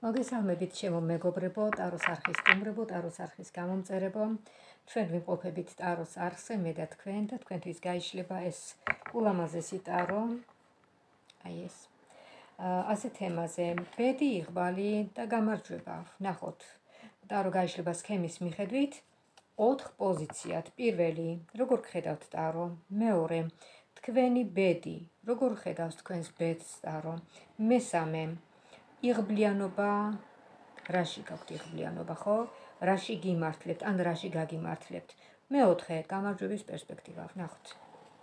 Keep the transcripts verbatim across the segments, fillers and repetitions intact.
მოგესალმებით ჩემო მეგობრებო, ტაროს არხის სტუმრებო, ტაროს არხის გამომწერებო. ჩვენ ვიმყოფებით ტაროს არხზე, მე და თქვენ და თქვენთვის გაიშლება ეს ულამაზესი ტარო. აი ეს. ასე თემაზე, ბედი, იღბალი და გამარჯვება. ნახოთ. ტარო გაიშლება სქემის მიხედვით ოთხ პოზიციად. პირველი, როგორ გხედავთ ტარო? მეორე, თქვენი ბედი, როგორ ხედავს თქვენს ბედს ტარო? მესამე, იღბლიანობა, რაში გაქვთ იღბლიანობა, ხო? რაში გიმართლებთ, ან რაში გაგიმართლებთ. მეოთხე, გამარჯვების პერსპექტივა. ნახოთ.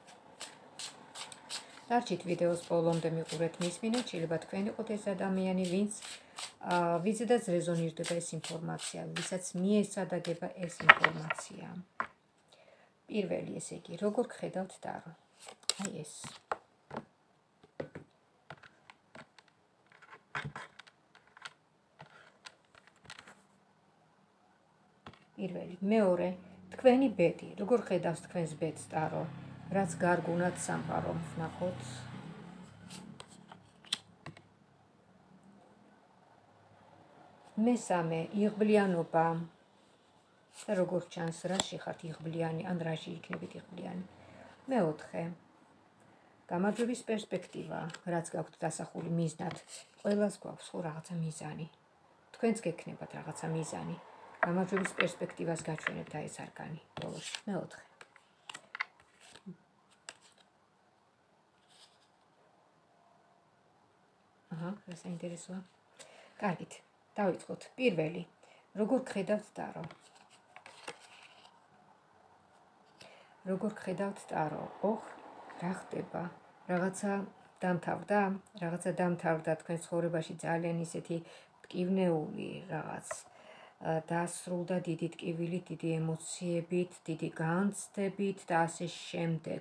დარჩით ვიდეოს ბოლომდე მიყურეთ მისმინეთ, შეიძლება თქვენ იყოთ ეს ადამიანი, ვინც ვიზედაც რეზონირდება ეს ინფორმაცია, ვისაც მიესადაგება ეს ინფორმაცია. პირველი, ესე იგი, როგორ გხედავთ ტარო? აი ეს. პირველი, მეორე, თქვენი ბედი, როგორ ხედავს თქვენს ბედს ტარო? რაც გარგუნად სამყარო, ნახოთ. მესამე, იღბლიანობა. და როგორ ჩანს, რაში ხართ იღბლიანი, ან რაში იქნებით იღბლიანი. მეოთხე, გამარჯვების პერსპექტივა, რაც გაქვთ დასახული მიზნად. ყველას გვაქვს ხო რაღაცა მიზანი. თქვენც გექნებათ რაღაცა მიზანი. გამარჯვების პერსპექტივას გაჩვენებთ აი ეს არკანი ბოლოში. მეოთხე. აჰა, რა საინტერესოა. კარგით, დავიწყოთ. პირველი, როგორ გხედავთ ტარო? როგორ გხედავთ ტარო? ოხ, რა ხდება? რაღაცა დამთავრდა? რაღაცა დამთავრდა თქვენ ცხოვრებაში ძალიან ისეთი მტკივნეული რაღაც. დასრულდა დიდი ტკივილი, დიდი ემოციებით, დიდი განცდებით და ასე შემდეგ.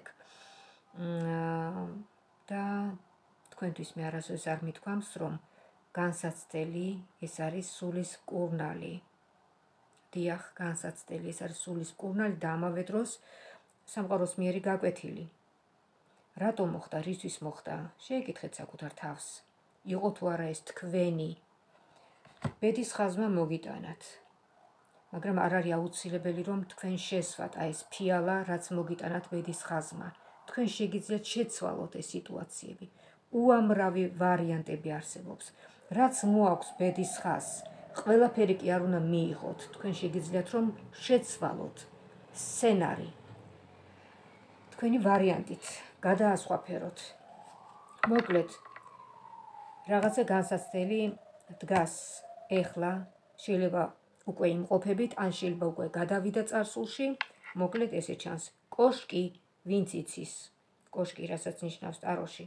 და თქვენთვის მე არასოდეს არ მithქვამს, რომ განსაცდელი ეს არის სულის მკურნალი. დიახ, განსაცდელი ეს არის სულის მკურნალი და ამავე დროს სამყაროს მიერი გაკვეთილი. რატომ მოხდა, რისთვის მოხდა? შეეკითხეთ საკუთარ თავს. იყო თუ არა ეს თქვენი ბედის ხაზმა მოგიტანათ. მაგრამ არ არის აუცილებელი რომ თქვენ შესვათ აი ეს ფიალა, რაც მოგიტანათ ბედის ხაზმა. თქვენ შეგიძლიათ შეცვალოთ ეს სიტუაციები. უამრავი ვარიანტები არსებობს. რაც მოაქვს ბედის ხაზს, ყველაფერი კი არ უნდა მიიღოთ. თქვენ შეგიძლიათ რომ შეცვალოთ სცენარი. თქვენი ვარიანტით გადაასხვაფეროთ. მოკლედ, რაღაცა განსაცდელი დგას ეხლა, შეიძლება უკვე იმყოფებით, ან შეიძლება უკვე გადავიდა წარსულში. მოკლედ ესე ჩანს. კოშკი, ვინც იცის. კოშკი, რასაც ნიშნავს ტაროში.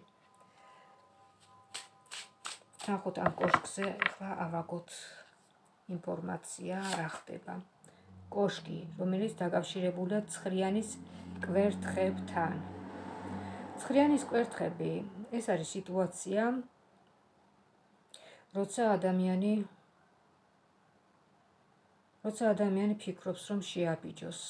ნახოთ ამ კოშკზე ეხლა ავაგოთ ინფორმაცია, რა ხდება. კოშკი, რომელიც დაკავშირებულია ცხრიანის კვერთხებთან. ცხრიანის კვერთხები, ეს არის სიტუაცია, როცა ადამიანი როცა ადამიანი ფიქრობს, რომ შეაბიჯოს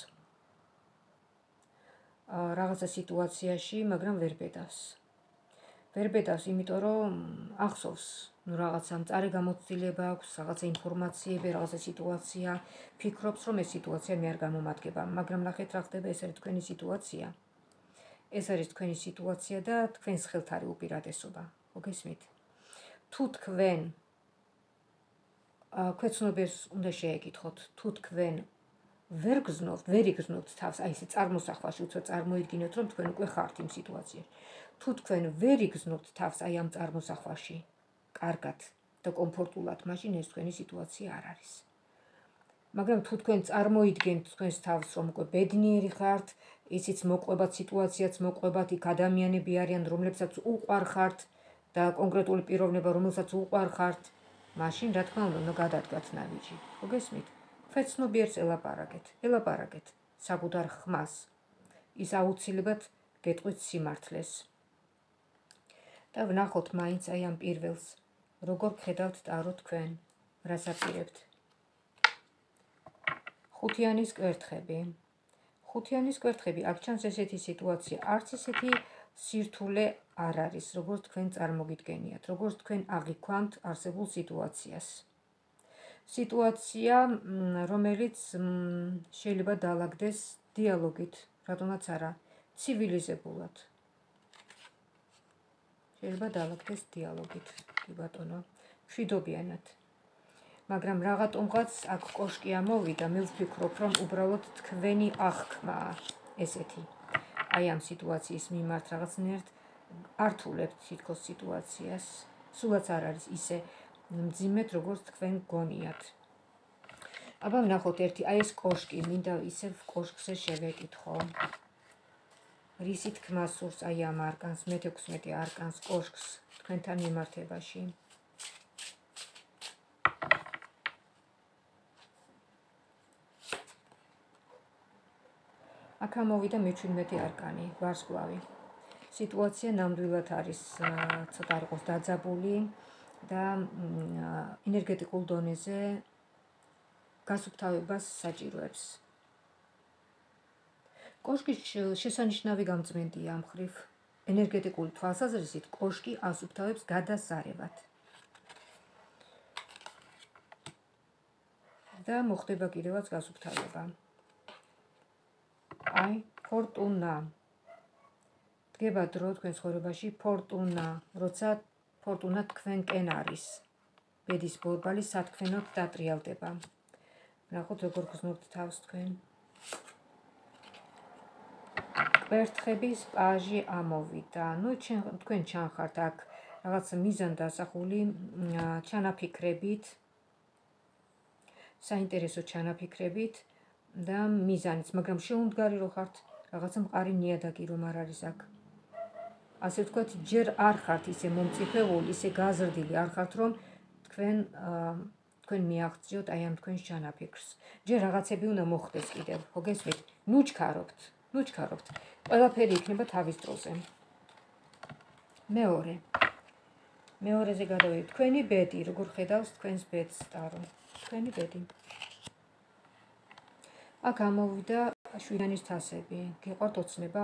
რაღაცა სიტუაციაში, მაგრამ ვერ ბედავს. ვერ ბედავს, იმიტომ რომ ახსოვს, ნუ რაღაცა მწარე გამოცდილება აქვს, რაღაცა ინფორმაციები, რაღაცა სიტუაცია, ფიქრობს, რომ ეს სიტუაცია მე არ გამომადგება, მაგრამ ნახეთ რა ხდება, ეს არის თქვენი სიტუაცია. ეს არის თქვენი სიტუაცია და თქვენს ხელთ არის უპირატესობა. მოგესმით? თუ თქვენ ქვეცნობიერს უნდა შეეკითხოთ, თუ თქვენ ვერ გზნობთ, ვერ იგზნობთ თავს, აი ესე წარმოსახვაში, უცბად წარმოიდგინოთ, რომ თქვენ უკვე ხართ იმ სიტუაციაში. თუ თქვენ ვერ იგზნობთ თავს აი ამ წარმოსახვაში, კარგად და კომფორტულად, მაშინ ეს თქვენი სიტუაცია არ არის. მაგრამ თუ თქვენ წარმოიდგენთ თქვენს თავს, რომ უკვე ბედნიერი ხართ, ისიც მოყვებათ სიტუაციაც მოყვებათ, იქ ადამიანები არიან, რომლებსაც უყვარხართ და კონკრეტული პიროვნება, რომელსაც უყვარხართ, მაშინ რა თქმა უნდა, უნდა გადადგათ ნაბიჯი. მოგესმით? ქვეცნობიერს ელაპარაკეთ, ელაპარაკეთ საკუთარ ხმას. ის აუცილებლად გეტყვით სიმართლეს. და ვნახოთ მაინც აი ამ პირველს, როგორ გხედავთ ტარო თქვენ, რას აპირებთ. ხუთიანის კვერთხები. ხუთიანის კვერთხები, აქ ჩანს ესეთი სიტუაცია, არც ესეთი სირთულე არ არის, როგორც თქვენ წარმოგიდგენიათ, როგორც თქვენ აღიქვამთ არსებულ სიტუაციას. სიტუაცია, რომელიც შეიძლება დაალაგდეს დიალოგით, რატომაც არა, ცივილიზებულად. შეიძლება დაალაგდეს დიალოგით, კი ბატონო, მშვიდობიანად. მაგრამ რაღაცომღაც აქ კოშკი ამოვიდა, მე ვფიქრობ, რომ უბრალოდ თქვენი აღქმაა ესეთი. აი ამ სიტუაციის მიმართ რაღაცნაირად ართულებთ თითქოს სიტუაციას. სულაც არ არის ისე მძიმედ, როგორც თქვენ გონიათ. აბა ვნახოთ ერთი, აი ეს კოშკი, მინდა ისევ კოშკზე შევეკითხო. რისი თქმა სურს აი ამ არკანს, მეთექვსმეტე არკანს კოშკს თქვენთან მიმართებაში. აქ ამოვიდა მეჩვიდმეტე არკანი, ვარსკვლავი. სიტუაცია ნამდვილად არის ცოტა არ იყოს დაძაბული და ენერგეტიკულ დონეზე გასუფთავებას საჭიროებს. კოშკის შესანიშნავი გამწმენდია ამ ხრივ. ენერგეტიკული თვალსაზრისით კოშკი ასუფთავებს გადასარევად. და მოხდება კიდევაც გასუფთავება. აი, ფორტუნა. დგება დრო თქვენ ცხოვრებაში ფორტუნა, როცა ფორტუნა თქვენკენ არის. ბედის ბორბალი სათქმენოდ დატრიალდება. ნახოთ როგორ გრძნობთ თავს თქვენ. კვერთხების პაჟი ამოვიდა. ნუ თქვენ ჩანხართ აქ რაღაც მიზან დასახული ჩანაფიქრებით, საინტერესო ჩანაფიქრებით და მიზანიც, მაგრამ შეუმდგარი რო ხართ, რაღაცა მყარი ნიადაგი რომ არ არის აქ. ასე ვთქვათ, ჯერ არ ხართ ისე მომწიფებული, ისე გაზრდილი არ ხართ, რომ თქვენ თქვენ მიაღწიოთ აი ამ თქვენს ჩანაფიქრს. ჯერ რაღაცები უნდა მოხდეს კიდევ, ხო გესმით? ნუჩქარობთ, ნუჩქარობთ. ყველაფერი იქნება თავის დროზე. მეორე. მეორეზე გადავიდეთ. თქვენი ბედი, როგორ ხედავს თქვენს ბედს ტარო? თქვენი ბედი. აქ ამოვიდა შვიდანის თასები. გიყვართ ოცნება?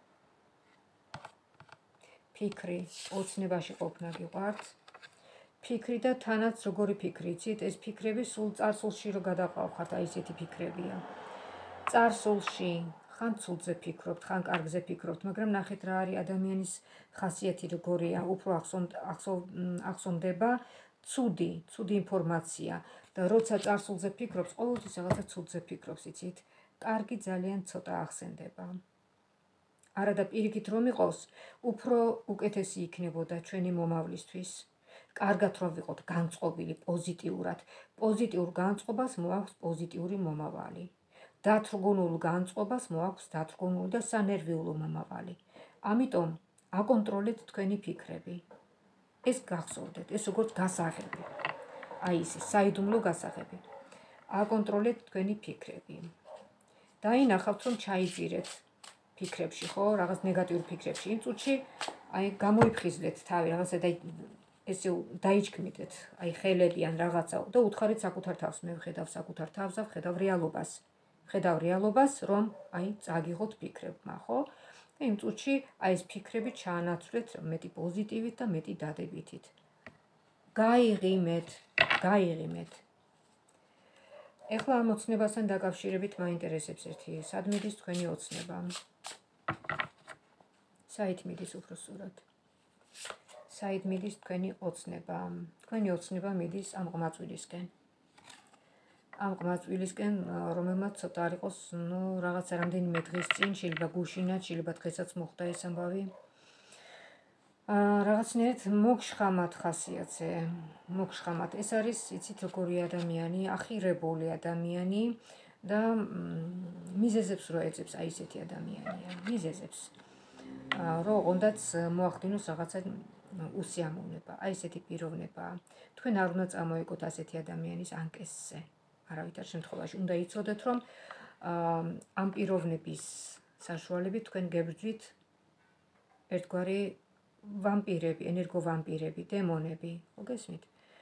ფიქრი, ოცნებაში ყოფნა გიყვართ? ფიქრი და თანაც როგორი ფიქრი, იცით, ეს ფიქრები სულ წარსულში რო გადაყავხართ, აი ესეთი ფიქრებია. წარსულში ხან ცუდზე ფიქრობთ, ხან კარგზე ფიქრობთ, მაგრამ ნახეთ რა არის ადამიანის ხასიათი როგორია, უფრო ახსოვდება ცუდი, ცუდი ინფორმაცია და როცა წარსულზე ფიქრობს, ყოველთვის რაღაცა ცუდზე ფიქრობს, იცით? კარგი ძალიან ცოტა ახსენდება. არა და პირიქით რომ იყოს, უფრო უკეთესი იქნებოდა ჩვენი მომავლისთვის. კარგად რომ ვიყოთ განწყობილი პოზიტიურად. პოზიტიურ განწყობას მოაქვს პოზიტიური მომავალი. დათრგუნულ განწყობას მოაქვს დათრგუნული და სანერვიულო მომავალი. ამიტომ აკონტროლეთ თქვენი ფიქრები. ეს გახსოვდეთ, ეს როგორც გასაღები. აი ისე საიდუმლო გასაღები. აკონტროლეთ თქვენი ფიქრები. დაინახავთ რომ ჩაიძირეთ ფიქრებში, ხო, რაღაც ნეგატიურ ფიქრებში. იმ წუთში აი გამოიფხიზლეთ თავი, რაღაცა და ესე დაიჩქმიდეთ, აი ხელები ან რაღაცა და უთხარით საკუთარ თავს, მე ვხედავ საკუთარ თავს და ვხედავ რეალობას. ვხედავ რეალობას, რომ აი წაგიღოთ ფიქრებმა, ხო? და იმ წუთში აი ეს ფიქრები ჩაანაცვლეთ მეტი პოზიტივით და მეტი დადებითით. გაიღიმეთ, გაიღიმეთ. ეხლა ამ ოცნებასთან დაკავშირებით მაინტერესებს ერთი, სად მიდის თქვენი ოცნება? საით მიდის უბრალოდ? საით მიდის თქვენი ოცნება? თქვენი ოცნება მიდის ამ ყმაწვილისკენ. ამ ყმაწვილისკენ, რომელმაც ცოტა არ იყოს, ნუ რაღაცა რამდენიმე დღის წინ, შეიძლება გუშინად, შეიძლება დღესაც მოხდა ეს ამბავი. რაღაცნაირად მოგშხამათ ხასიათზე, მოგშხამათ. ეს არის, იცით, როგორი ადამიანი, ახირებული ადამიანი და მიზეზებს რო ეძებს, აი ესეთი ადამიანია, მიზეზებს. რომ ოღონდაც მოახდინოს რაღაცა უსიამოვნება, აი ესეთი პიროვნება. თქვენ არ უნდა წამოიგოთ ასეთი ადამიანის ანკესზე. არავითარ შემთხვევაში უნდა იცოდეთ, რომ ამ პიროვნების საშუალებით თქვენ გებრძვით ერთგვარი ვამპირები, ენერგოვამპირები, დემონები, ხო გესმით?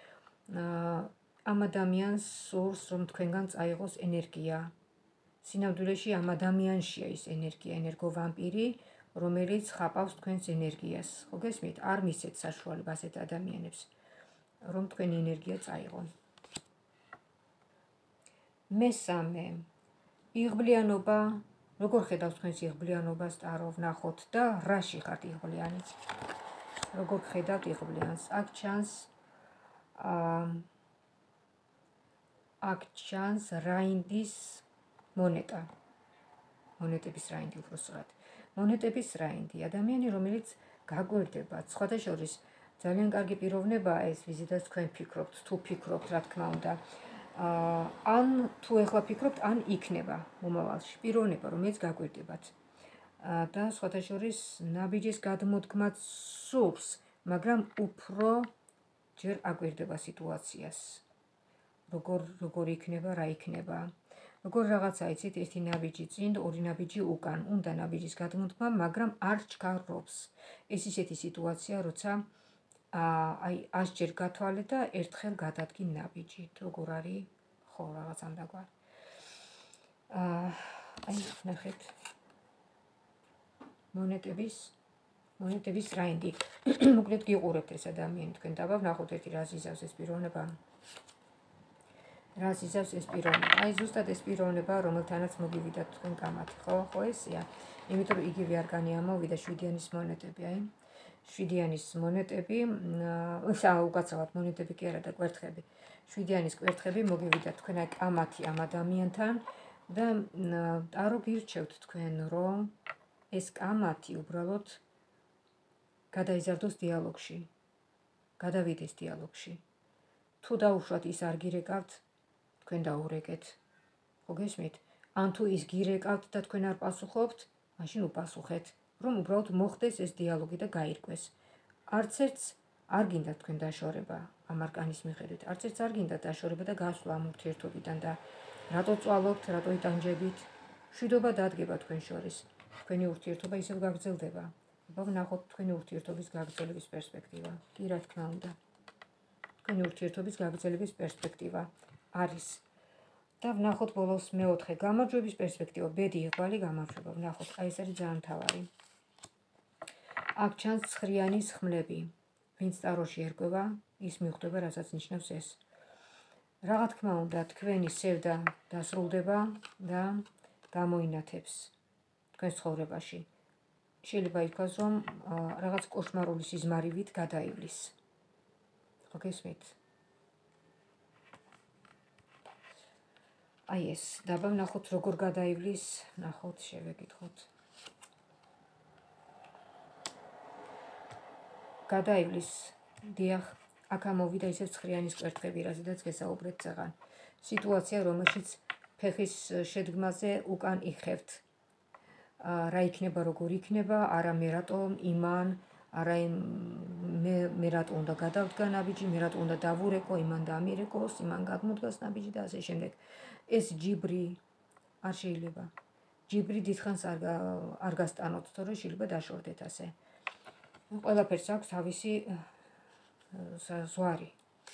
ამ ადამიანს სურს, რომ თქვენგან წაიღოს ენერგია. სინამდვილეში ამ ადამიანშია ის ენერგია, ენერგოვამპირი, რომელიც ხაპავს თქვენს ენერგიას, ხო გესმით? არ მისცეთ საშუალება ასეთ ადამიანებს, რომ თქვენი ენერგია წაიღონ. მესამე, იღბლიანობა, როგორ ხედავს თქვენს იღბლიანობას ტარო, ვნახოთ და რაში ხართ იღბლიანი? როგორ ხედავთ იღბლიანს? აქ ჩანს აქ ჩანს რაინდის მონეტა. მონეტების რაინდი უბრალოდ. მონეტების რაინდი, ადამიანი, რომელიც გაგვერდება, სხვათა შორის ძალიან კარგი პიროვნებაა ეს, ვიზედაც თქვენ ფიქრობთ, თუ ფიქრობთ, რა თქმა უნდა. ან თუ ეხლა ფიქრობთ, ან იქნება მომავალში პიროვნება, რომელიც გაგვერდებათ. და სხვათა შორის ნაბიჯის გადმოდგმაც სურს, მაგრამ უფრო ჯერ აგვერდება სიტუაციას. როგორ როგორ იქნება, რა იქნება. როგორ რაღაცა იცით, ერთი ნაბიჯი წინ, ორი ნაბიჯი უკან, უნდა ნაბიჯის გადმოდგმა, მაგრამ არ ჩქარობს. ეს ისეთი სიტუაცია, როცა აი ასჯერ გათვალე და ერთხელ გადადგი ნაბიჯი. როგორ არის? ხო, რაღაც ამდაგვარ. აი, ნახეთ. მონეტების მონეტების რაინდი. მოკლედ გიყურებთ ეს ადამიანი თქვენ დაბა, ვნახოთ ერთი რას იზავს ეს პიროვნება. რას იზავს ეს პიროვნება? აი ზუსტად ეს პიროვნება, რომელთანაც მოგივიდათ თქვენ კამათი, ხო? ხო ესია? იმიტომ რომ იგივე არკანი ამოვიდა შვიდიანის მონეტები, აი. შვიდიანის მონეტები, ისა უკაცრავად მონეტები კი არა და კვერთხები. შვიდიანის კვერთხები მოგივიდათ თქვენ აი კამათი ამ ადამიანთან და ტარო გირჩევთ თქვენ, რომ ეს კამათი უბრალოდ გადაიზარდოს დიალოგში. გადავიდეს დიალოგში. თუ დაუშვათ ის არ გირეკავთ, თქვენ დაურეკეთ. ხო გესმით? ან თუ ის გირეკავთ და თქვენ არ პასუხობთ, მაშინ უპასუხეთ, რომ უბრალოდ მოხდეს ეს დიალოგი და გაირკვეს. არც ერთს არ გინდა თქვენ დაშორება ამ არკანის მიხედვით. არც ერთს არ გინდა დაშორება და გასვლა ამ ურთიერთობიდან და რატო წვალობთ, რატო იტანჯებით? მშვიდობა დადგება თქვენ შორის. თქვენი ურთიერთობა ისევ გაგრძელდება. აბა ვნახოთ თქვენი ურთიერთობის გაგრძელების პერსპექტივა. კი, რა თქმა უნდა. თქვენი ურთიერთობის გაგრძელების პერსპექტივა არის. და ვნახოთ ბოლოს მეოთხე გამარჯვების პერსპექტივა, ბედი იღვალი გამარჯვება. ვნახოთ, აი ეს არის ძალიან მთავარი. აქ ჩანს ცხრიანის ხმლები. ვინც ტაროში ერკვევა, ის მიხვდება, რასაც ნიშნავს ეს. რა თქმა უნდა, თქვენი სევდა დასრულდება და გამოინათებს თქვენს ცხოვრებაში. შეიძლება ითქვას, რომ რაღაც კოშმარული სიზმარივით გადაივლის. ხო გესმით? აი ეს, დაბა ვნახოთ როგორ გადაივლის, ნახოთ, შევეკითხოთ. გადაივლის, დიახ, აქ ამოვიდა ისევ ცხრიანის კვერთხები, რაზედაც გესაუბრეთ წეღან. სიტუაცია, რომელშიც ფეხის შედგმაზე უკან იხევთ. რა იქნება, როგორ იქნება, არა მე რატომ, იმან, არა მე რატო უნდა გადავდგა ნაბიჯი, მე რატო უნდა დავურეკო, იმან დამირეკოს, იმან გადმოდგას ნაბიჯი და ასე შემდეგ. ეს ჯიბრი არ შეიძლება. ჯიბრი დიდხანს არ გასტანოთ, თორე შეიძლება დაშორდეთ ასე. ყველაფერს აქვს თავისი ზვარი.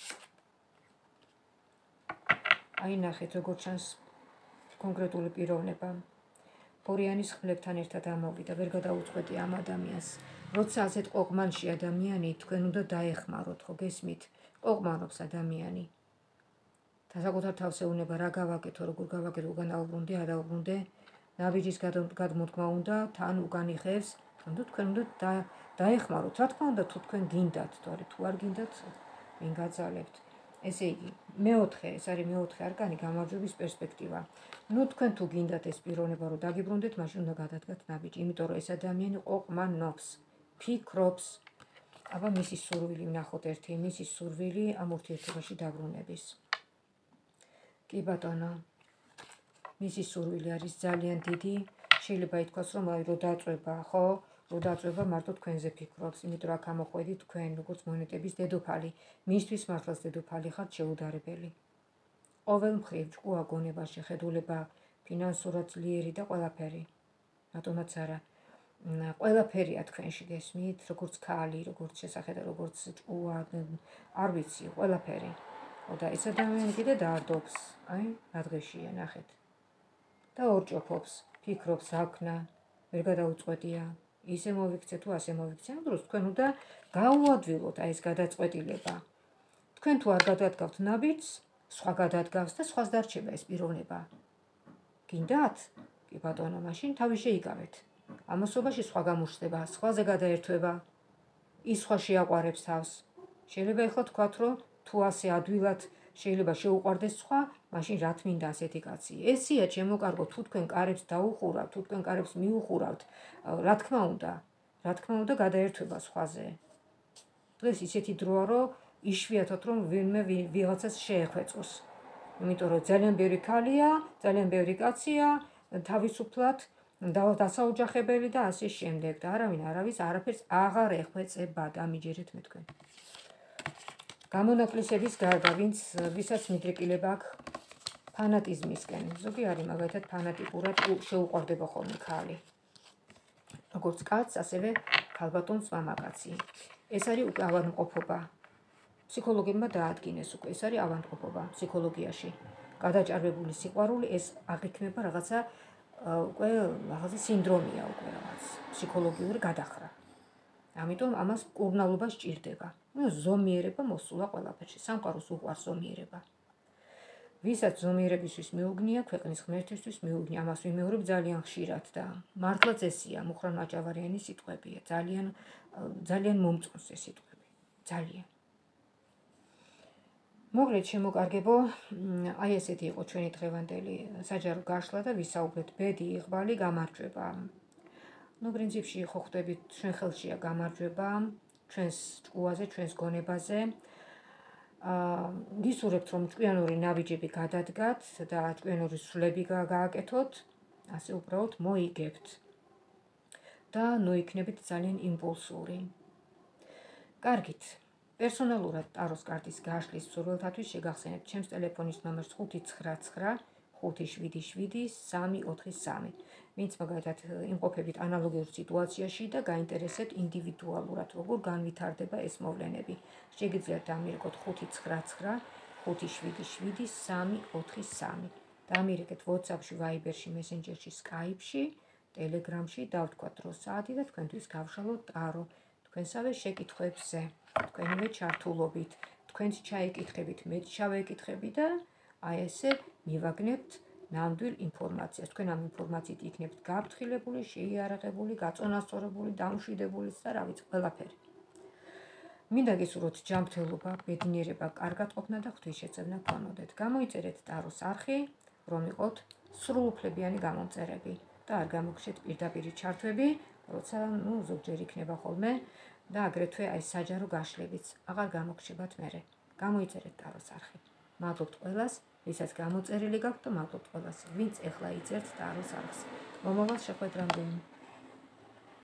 აი ნახეთ, როგორ ჩანს კონკრეტული პიროვნება. ორიანის ხმლებთან ერთად ამოვიდა, ვერ გადაუწყვეტი ამ ადამიანს. როცა ასეთ ყოყმანში ადამიანი, თქვენ უნდა დაეხმაროთ, ხო გესმით? ყოყმანობს ადამიანი. საკუთარ თავს ეუბნება, რა გავაკეთო, როგორ გავაკეთო, უკან დაუბრუნდე, არ დაუბრუნდე, ნაბიჯის გადმოდგმა უნდა, თან უკან იხევს, თუნდაც თქვენ უნდა დაეხმაროთ. რა თქმა უნდა, თუ თქვენ გინდათ, თორე თუ არ გინდათ, ვინ გაძალებთ. ესე იგი, მეოთხე, ეს არის მეოთხე არკანი, გამარჯვების პერსპექტივა. ნუ თქვენ თუ გინდათ ეს პიროვნება, რომ დაგიბრუნდეთ, მაშინ უნდა გადადგათ ნაბიჯი, იმიტომ რომ ეს ადამიანი ყოყმანობს, ფიქრობს. აბა მისი სურვილი ვნახოთ ერთი, მისი სურვილი ამ ურთიერთობაში დაბრუნების. კი ბატონო, მისი სურვილი არის ძალიან დიდი, შეიძლება ითქვას, რომ აი რო დაწვება, ხო? რო დაწვება მარტო თქვენზე ფიქრობს, იმიტომ რომ აქ ამოყვედით თქვენ, როგორც მონეტების დედოფალი, მისთვის მართლაც დედოფალი ხართ შეუდარებელი. ყოველ მხრივ ჭკუა, გონება, შეხედულება, ფინანსურად ძლიერი და ყველაფერი. რატომაც არა. ყველაფერია თქვენში გესმით, როგორც ქალი, როგორც შესახედა, როგორც ჭკუა, არ ვიცი, ყველაფერი. და ეს ადამიანი კიდე დაარდობს, აი, რა დღეშია, ნახეთ. და ორჭოფობს, ფიქრობს, აქნა, ვერ გადაუწყვეტია, ისე მოვიქცე თუ ასე მოვიქცე, ამ დროს თქვენ უნდა გაუადვილოთ აი ეს გადაწყვეტილება. თქვენ თუ არ გადადგავთ ნაბიჯს, სხვა გადადგავს და სხვას დარჩება ეს პიროვნება. გინდათ? კი ბატონო, მაშინ თავი შეიკავეთ. ამასობაში სხვა გამოჩნდება, სხვაზე გადაერთვება. ის სხვა შეაყვარებს თავს. შეიძლება ეხლა თქვათ, რომ თუ ასე ადვილად შეიძლება შეუყვარდეს სხვა, მაშინ რა თმინდა ასეთი კაცი? ესია ჩემო კარგო, თუ თქვენ კარებს დაუხურავთ, თუ თქვენ კარებს მიუხურავთ, რა თქმა უნდა, რა თქმა უნდა გადაერთვება სხვაზე. დღეს ისეთი დროა, რომ იშვიათად რომ ვინმე ვიღაცას შეეხვეწოს. იმიტომ რომ ძალიან ბევრი ქალია, ძალიან ბევრი კაცია, თავისუფლად დასაოჯახებელი და ასე შემდეგ და არავინ არავის არაფერს აღარ ეხვეწება და მიჯერეთ მე თქვენ. გამონაკლისების გარდა, ვინც ვისაც მიდრეკილება აქვს ფანატიზმისკენ. ზოგი არის მაგალითად ფანატიკურად შეუყვარდება ხოლმე ქალი. როგორც კაცს, ასევე ქალბატონს მამაკაცი. ეს არის უკვე ავადმყოფობა. ფსიქოლოგებმა დაადგინეს უკვე, ეს არის ავადმყოფობა ფსიქოლოგიაში. გადაჭარბებული სიყვარული ეს აღიქმება რაღაცა უკვე რაღაცა სინდრომია უკვე რაღაც ფსიქოლოგიური გადახრა. ამიტომ ამას მკურნალობა სჭირდება. ნუ ზომიერება მოსულა ყველაფერში. სამყაროს უყვარს ზომიერება. ვისაც ზომიერებისთვის მეუგნია, ქვეყნის ღმერთისთვის მეუგნია, ამას ვიმეორებ ძალიან ხშირად და მართლაც ესია, მუხრან მაჭავარიანი სიტყვებია. ძალიან ძალიან მომწონს ეს სიტყვები. ძალიან. მოგლეთ შემოკარგებო, აი ესეთი იყო ჩვენი დღევანდელი საჯარო გაშლა და ვისაუბრეთ ბედი, იղბალი, გამარჯვება. ნუ პრინციპში ხო ხვდებით, ჩვენ ხელშია გამარჯვება, ჩვენს ჭკუაზე, ჩვენს გონებაზე. აა გისურვებთ რომ ჭკვიანური ნაბიჯები გადადგათ და ჭკვიანური სულები გააკეთოთ, ასე უბრალოდ მოიგებთ და ნუ იქნებით ძალიან იმპულსური. კარგით. პერსონალურად ტაროს კარტის გაშლის მსურველთათვის შეგახსენებთ ჩემს ტელეფონის ნომერს ხუთი ცხრა ცხრა ხუთი შვიდი შვიდი სამი ოთხი სამი. ვინც მაგალითად იმყოფებით ანალოგიურ სიტუაციაში და გაინტერესებთ ინდივიდუალურად როგორ განვითარდება ეს მოვლენები. შეგიძლიათ დამირეკოთ ხუთი ცხრა ცხრა ხუთი შვიდი შვიდი სამი ოთხი სამი. დამირეკეთ WhatsApp-ში, Viber-ში, Messenger-ში, Skype-ში, Telegram-ში, დავთქვათ დრო საათი და თქვენთვის გავშალოთ ტარო. თქვენსავე შეკითხვებზე, თქვენივე ჩართულობით, თქვენც ჩაიკითხებით, მეც ჩავეკითხები და აი ესე მივაგნებთ ნამდვილ ინფორმაციას. თქვენ ამ ინფორმაციით იქნებით გაფრთხილებული, შეიარაღებული, გაწონასწორებული, დამშვიდებული და რა ვიცი, ყველაფერი. მინდა გისურვოთ ჯანმრთელობა, ბედნიერება, კარგატყოფნა და ღვთისმშეწევნა გქონოდეთ. გამოიწერეთ ტაროს არხი, რომ იყოთ სრულუფლებიანი გამომწერები და არ გამოგხსეთ პირდაპირი ჩართვები, როცა ნუ ზოგჯერ იქნება ხოლმე და აგრეთვე აი საჯარო გაშლებიც აღარ გამოგრჩებათ მერე. გამოიწერეთ ტაროს არხი. მადლობთ ყველას, ვისაც გამოწერილი გაქვთ და მადლობთ ყველას, ვინც ეხლა იწერთ ტაროს არხს. მომავალ შეხვედრამდე.